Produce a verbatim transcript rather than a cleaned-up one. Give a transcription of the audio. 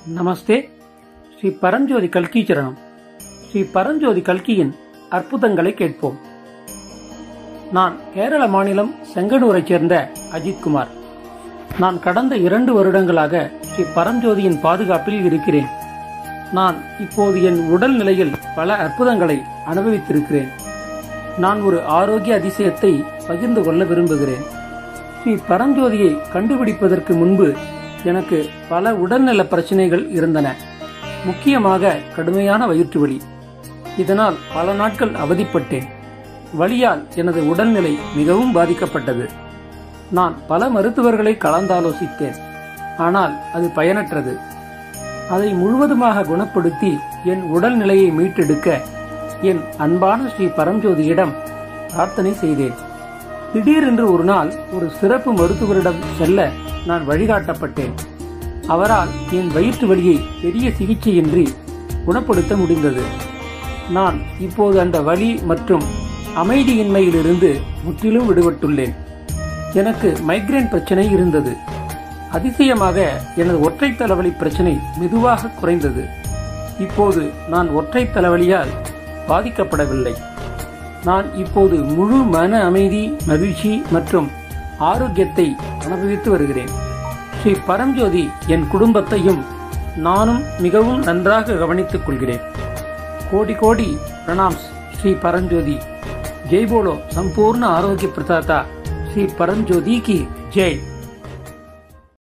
நமஸ்தே. ஸ்ரீ பரஞ்சோதி கல்கி சரணம். ஸ்ரீ பரஞ்சோதி கல்கியின் அற்புதங்களை கேட்போம். நான் கேரள மாநிலம் செங்கனூரைச் சேர்ந்த அஜித்குமார். நான் கடந்த இரண்டு வருடங்களாக ஸ்ரீ பரஞ்சோதியின் பாதுகாப்பில் இருக்கிறேன். நான் இப்போது என் உடல் நிலையில் பல அற்புதங்களை அனுபவித்திருக்கிறேன். நான் ஒரு ஆரோக்கிய அதிசயத்தை பகிர்ந்து கொள்ள விரும்புகிறேன். ஸ்ரீ பரஞ்சோதியை கண்டுபிடிப்பதற்கு முன்பு எனக்கு பல உடல்நல பிரச்சனைகள் இருந்தன. முக்கியமாக கடுமையான வயிற்று வலி. இதனால் பல நாட்கள் அவதிப்பட்டேன். வலியால் எனது உடல்நிலை மிகவும் பாதிக்கப்பட்டது. நான் பல மருத்துவர்களை கலந்தாலோசித்தேன். ஆனால் அது பயனற்றது. அதை முழுவதுமாக குணப்படுத்தி என் உடல்நிலையை மீட்டெடுக்க என் அன்பான ஸ்ரீ பரஞ்சோதியிடம் பிரார்த்தனை செய்தேன். திடீரென்று ஒரு நாள் ஒரு சிறப்பு மருத்துவரிடம் செல்ல நான் வழிகாட்டப்பட்டேன். அவரால் என் வயிற்று வலியை பெரிய சிகிச்சையின்றி குணப்படுத்த முடிந்தது. நான் இப்போது அந்த வலி மற்றும் அமைதியின்மையிலிருந்து முற்றிலும் விடுபட்டுள்ளேன். எனக்கு மைக்ரேன் பிரச்சனை இருந்தது. அதிசயமாக எனது ஒற்றை தலைவலி பிரச்சனை மெதுவாக குறைந்தது. இப்போது நான் ஒற்றை தலைவலியால் பாதிக்கப்படவில்லை. நான் இப்போது முழு மன அமைதி, மகிழ்ச்சி மற்றும் ஆரோக்கியத்தை அனுபவித்து வருகிறேன். ஸ்ரீ பரஞ்சோதி என் குடும்பத்தையும் நானும் மிகவும் நன்றாக கவனித்துக் கொள்கிறேன். கோடி கோடி பிரணாம்ஸ் ஸ்ரீ பரஞ்சோதி. ஜெய் போலோ சம்பூர்ண ஆரோக்கிய பிரதாதா ஸ்ரீ பரஞ்சோதி கி ஜெய்.